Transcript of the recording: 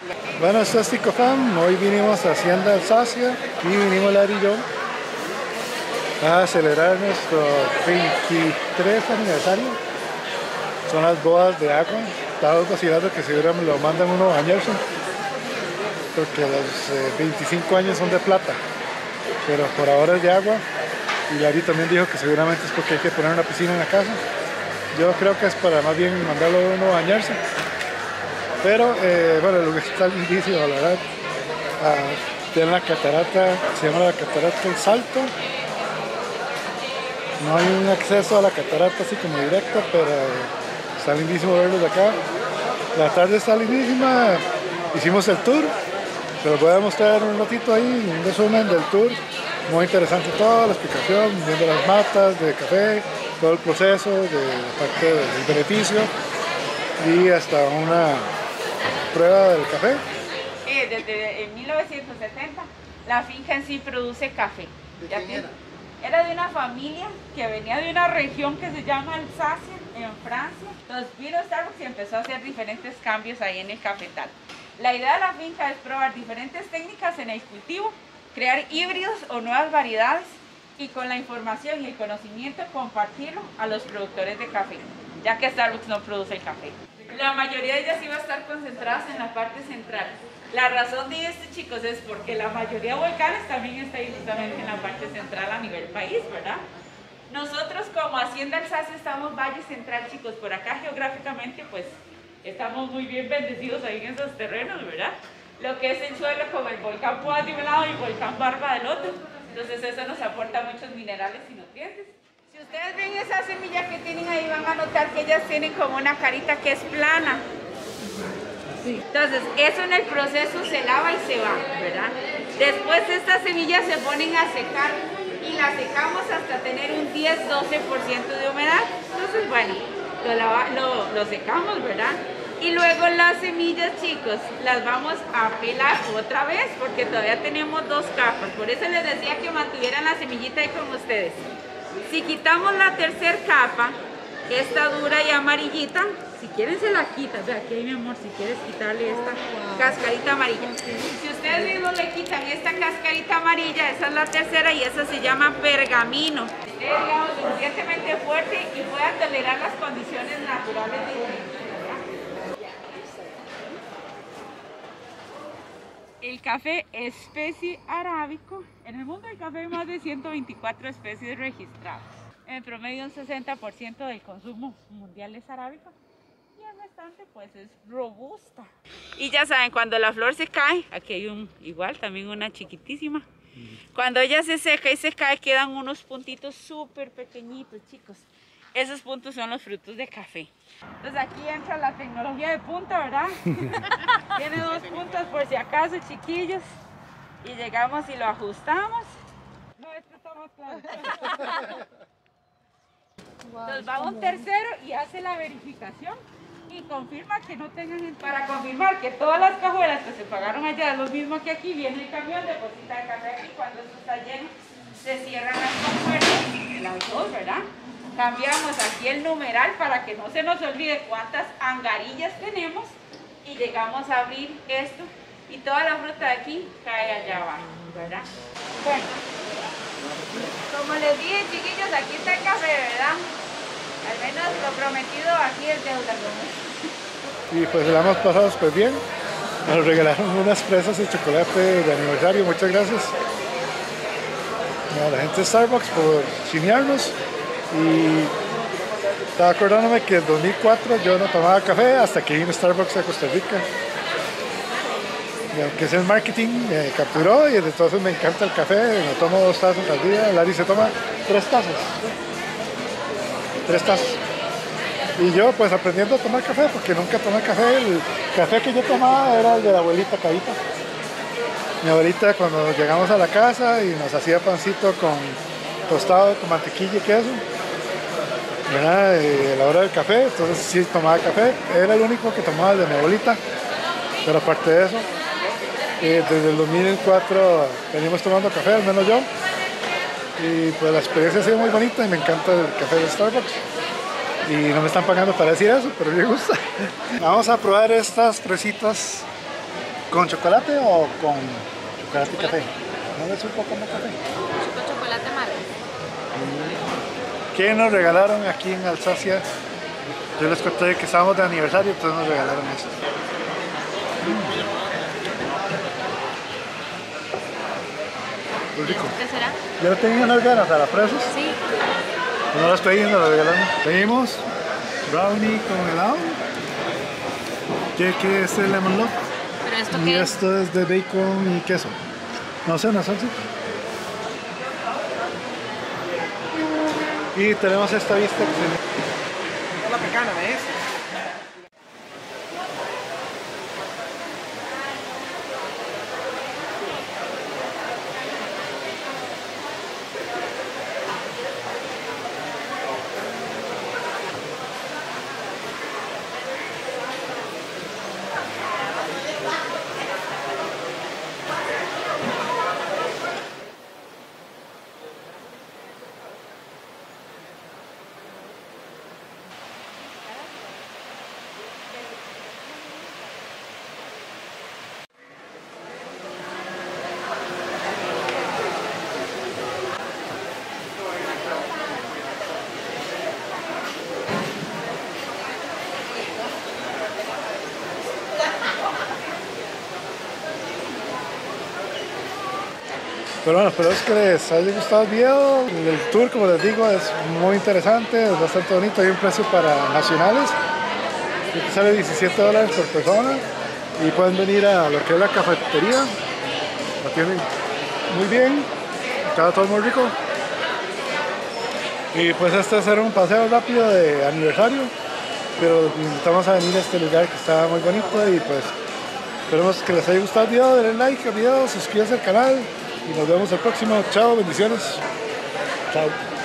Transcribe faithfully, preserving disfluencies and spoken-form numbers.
Bueno, esto es Ticofam. Hoy vinimos a Hacienda Alsacia y vinimos Larry y yo a celebrar nuestro veintitrés aniversario. Son las bodas de agua. Estaba considerando que si me lo mandan uno a bañarse, porque los eh, veinticinco años son de plata, pero por ahora es de agua. Y Larry también dijo que seguramente es porque hay que poner una piscina en la casa. Yo creo que es para más bien mandarlo a uno a bañarse. Pero, eh, bueno, lo que está lindísimo, la verdad. Ah, tiene la catarata, se llama la catarata El Salto. No hay un acceso a la catarata así como directo, pero está lindísimo verlos de acá. La tarde está lindísima. Hicimos el tour. Se los voy a mostrar un ratito ahí, un resumen del tour. Muy interesante toda la explicación, viendo las matas de café, todo el proceso, de la parte del beneficio y hasta una prueba del café. Eh, desde en mil novecientos setenta la finca en sí produce café. ¿De ¿Ya quién tiene? era? Era de una familia que venía de una región que se llama Alsacia, en Francia. Entonces vino Starbucks y empezó a hacer diferentes cambios ahí en el cafetal. La idea de la finca es probar diferentes técnicas en el cultivo, crear híbridos o nuevas variedades y con la información y el conocimiento compartirlo a los productores de café, ya que Starbucks no produce el café. La mayoría de ellas iba a estar concentradas en la parte central. La razón de esto, chicos, es porque la mayoría de volcanes también está ahí justamente en la parte central a nivel país, ¿verdad? Nosotros como Hacienda Alsacia estamos Valle Central, chicos, por acá geográficamente pues estamos muy bien bendecidos ahí en esos terrenos, ¿verdad? Lo que es el suelo como el volcán Poás de un lado y el volcán Barba del otro, entonces eso nos aporta muchos minerales y nutrientes. Si ustedes ven esa semilla que tienen ahí, van a notar que ellas tienen como una carita que es plana. Entonces, eso en el proceso se lava y se va, ¿verdad? Después estas semillas se ponen a secar y las secamos hasta tener un diez doce por ciento de humedad. Entonces, bueno, lo, lava, lo, lo secamos, ¿verdad? Y luego las semillas, chicos, las vamos a pelar otra vez porque todavía tenemos dos capas. Por eso les decía que mantuvieran la semillita ahí con ustedes. Si quitamos la tercera capa, esta dura y amarillita, si quieren se la quitan. Ve aquí, mi amor, si quieres quitarle esta cascarita amarilla. Si ustedes mismos le quitan esta cascarita amarilla, esa es la tercera y esa se llama pergamino. Es, digamos, suficientemente fuerte y pueda tolerar las condiciones naturales de clima. El café especie arábico. En el mundo del café hay más de ciento veinticuatro especies registradas. En promedio un sesenta por ciento del consumo mundial es arábico y el restante pues es robusta. Y ya saben, cuando la flor se cae, aquí hay un igual, también una chiquitísima. Cuando ella se seca y se cae quedan unos puntitos súper pequeñitos, chicos. Esos puntos son los frutos de café. Entonces aquí entra la tecnología de punta, ¿verdad? Tiene dos puntas por si acaso, chiquillos. Y llegamos y lo ajustamos. No, esto está más claro. Entonces va un tercero y hace la verificación y confirma que no tengan... Para confirmar que todas las cajuelas que se pagaron allá es lo mismo que aquí, viene el camión, deposita el café aquí, cuando esto está lleno se cierran las compuertas, las dos, ¿verdad? Cambiamos aquí el numeral para que no se nos olvide cuántas angarillas tenemos y llegamos a abrir esto y toda la fruta de aquí cae allá abajo, ¿verdad? Bueno, como les dije, chiquillos, aquí está el café, ¿verdad? Al menos lo prometido aquí es deuda. Y pues la hemos pasado súper bien. Nos regalaron unas fresas de chocolate de aniversario, muchas gracias a la gente de Starbucks por cinearnos. Y estaba acordándome que en dos mil cuatro yo no tomaba café hasta que vine a Starbucks a Costa Rica. Y aunque es el marketing, me capturó y desde entonces me encanta el café. Me tomo dos tazas al día. Larry se toma tres tazas. Tres tazas. Y yo pues aprendiendo a tomar café porque nunca tomé café. El café que yo tomaba era el de la abuelita Cabita. Mi abuelita cuando llegamos a la casa y nos hacía pancito con tostado, con mantequilla y queso. ¿Verdad? Y a la hora del café, entonces sí tomaba café, era el único que tomaba el de mi abuelita, pero aparte de eso, eh, desde el dos mil cuatro venimos tomando café, al menos yo, y pues la experiencia ha sido muy bonita y me encanta el café de Starbucks, y no me están pagando para decir eso, pero me gusta. Vamos a probar estas fresitas ¿Con chocolate o con chocolate y café? ¿No le supo como café? Con chocolate amargo. ¿Qué nos regalaron aquí en Alsacia? Yo les conté que estábamos de aniversario, entonces nos regalaron esto. Muy rico. ¿Qué será? Yo le tenía unas ganas a las fresas. Sí. No las pedí, nos las regalaron. Pedimos brownie con helado. ¿Qué, qué es el lemon loaf? ¿Pero esto Y qué es? esto es de bacon y queso. No sé, una salsa. Y tenemos esta vista que se... Es la pecana, ¿ves? Pero bueno, espero que les haya gustado el video. El tour, como les digo, es muy interesante, es bastante bonito. Hay un precio para nacionales, que sale diecisiete dólares por persona. Y pueden venir a lo que es la cafetería. La tienen muy bien, está todo muy rico. Y pues este será un paseo rápido de aniversario. Pero invitamos a venir a este lugar que está muy bonito. Y pues esperemos que les haya gustado el video. Denle like al video, suscríbanse al canal. Y nos vemos el próximo. Chao, bendiciones. Chao.